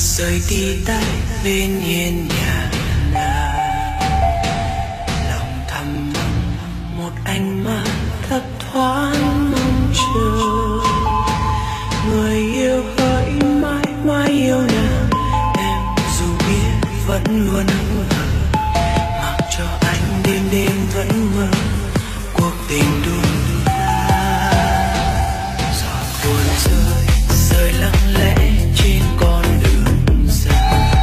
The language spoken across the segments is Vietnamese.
rời đi tay bên hiên nhà nàng, lòng thầm mong một ánh mắt thấp thoáng mong chờ. Người yêu hỡi mãi mãi yêu nàng, em dù biết vẫn luôn hững hờ, mặc cho anh đêm đêm vẫn mơ cuộc tình đôi ta. Giọt buồn rơi rơi lặng lẽ trên con đường dài,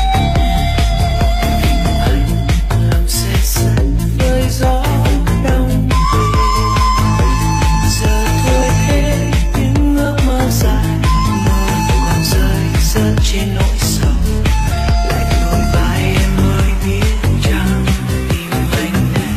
một mình anh lòng xe sắt với gió đông về. Giờ thôi thế những ước mơ dài mơ còn rơi rớt trên nỗi sầu, lạnh đôi vai em mới biết chẳng tìm anh đây.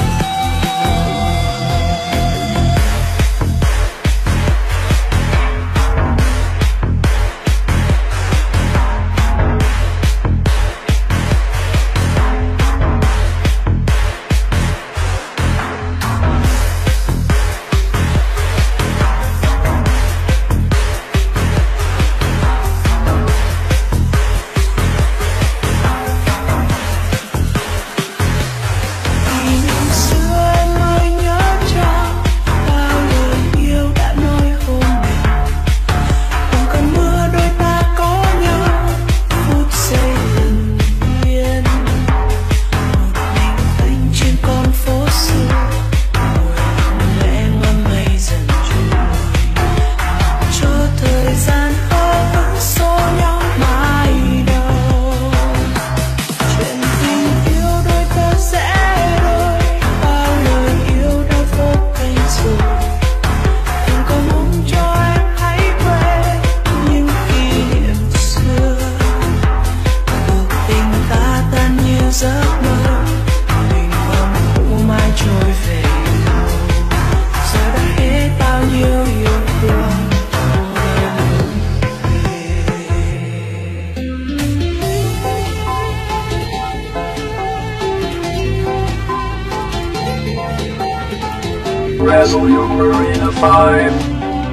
Razzle your Marina 5.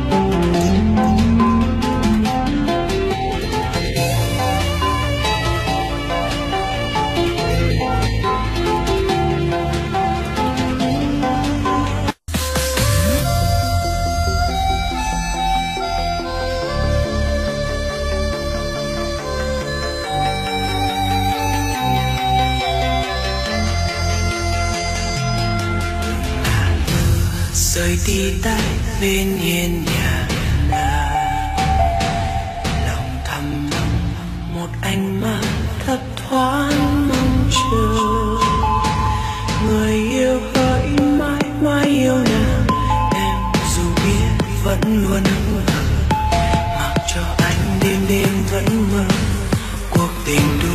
Rời đi tay bên hiên nhà nàng, lòng thầm mong một ánh mắt thấp thoáng mong chờ. Người yêu hỡi mãi mãi yêu nàng, em dù biết vẫn luôn hững hờ, mặc cho anh đêm đêm vẫn mơ cuộc tình đôi